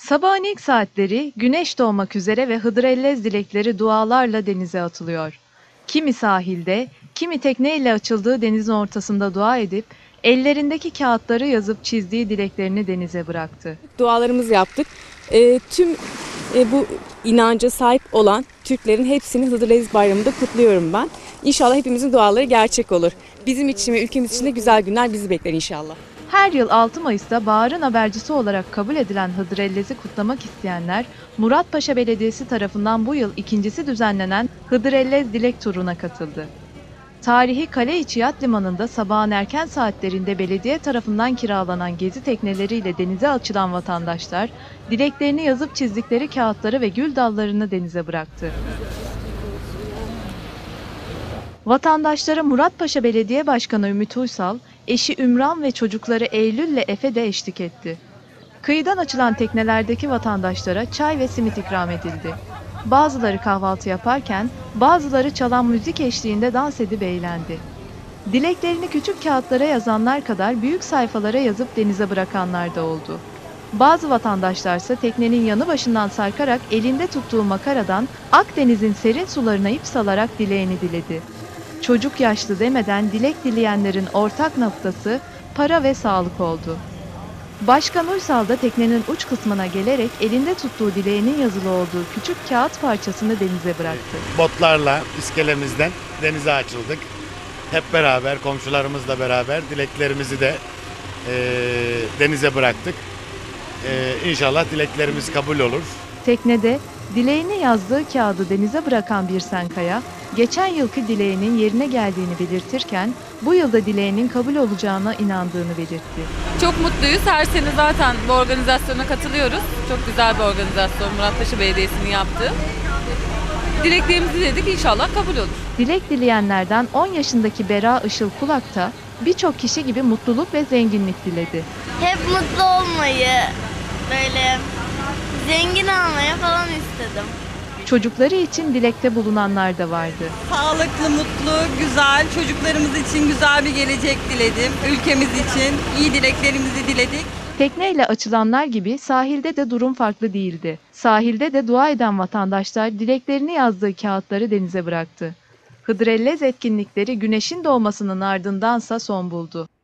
Sabahın ilk saatleri güneş doğmak üzere ve Hıdrellez dilekleri dualarla denize atılıyor. Kimi sahilde, kimi tekneyle açıldığı denizin ortasında dua edip ellerindeki kağıtları yazıp çizdiği dileklerini denize bıraktı. Dualarımızı yaptık. Tüm bu inanca sahip olan Türklerin hepsini Hıdrellez Bayramı'nda kutluyorum ben. İnşallah hepimizin duaları gerçek olur. Bizim için ve ülkemiz için de güzel günler bizi bekler inşallah. Her yıl 6 Mayıs'ta baharın habercisi olarak kabul edilen Hıdrellez'i kutlamak isteyenler, Muratpaşa Belediyesi tarafından bu yıl ikincisi düzenlenen Hıdrellez Dilek Turu'na katıldı. Tarihi Kaleiçi Yat Limanı'nda sabahın erken saatlerinde belediye tarafından kiralanan gezi tekneleriyle denize açılan vatandaşlar, dileklerini yazıp çizdikleri kağıtları ve gül dallarını denize bıraktı. Vatandaşlara Muratpaşa Belediye Başkanı Ümit Uysal, eşi Ümran ve çocukları Eylül ile Efe de eşlik etti. Kıyıdan açılan teknelerdeki vatandaşlara çay ve simit ikram edildi. Bazıları kahvaltı yaparken, bazıları çalan müzik eşliğinde dans edip eğlendi. Dileklerini küçük kağıtlara yazanlar kadar büyük sayfalara yazıp denize bırakanlar da oldu. Bazı vatandaşlarsa teknenin yanı başından sarkarak elinde tuttuğu makaradan Akdeniz'in serin sularına ip salarak dileğini diledi. Çocuk yaşlı demeden dilek dileyenlerin ortak noktası para ve sağlık oldu. Başkan Uysal da teknenin uç kısmına gelerek elinde tuttuğu dileğinin yazılı olduğu küçük kağıt parçasını denize bıraktı. Botlarla iskelemizden denize açıldık. Hep beraber, komşularımızla beraber dileklerimizi de denize bıraktık. İnşallah dileklerimiz kabul olur. Teknede dileğini yazdığı kağıdı denize bırakan Birsen Kaya, geçen yılki dileğinin yerine geldiğini belirtirken bu yılda dileğinin kabul olacağına inandığını belirtti. Çok mutluyuz. Her sene zaten bu organizasyona katılıyoruz. Çok güzel bir organizasyon. Muratpaşa Belediyesi'nin yaptığı. Dileklerimizi diledik. İnşallah kabul olur. Dilek dileyenlerden 10 yaşındaki Bera Işıl Kulak da birçok kişi gibi mutluluk ve zenginlik diledi. Hep mutlu olmayı, böyle zengin olmayı falan istedim. Çocukları için dilekte bulunanlar da vardı. Sağlıklı, mutlu, güzel, çocuklarımız için güzel bir gelecek diledim. Ülkemiz için iyi dileklerimizi diledik. Tekneyle açılanlar gibi sahilde de durum farklı değildi. Sahilde de dua eden vatandaşlar dileklerini yazdığı kağıtları denize bıraktı. Hıdrellez etkinlikleri güneşin doğmasının ardındansa son buldu.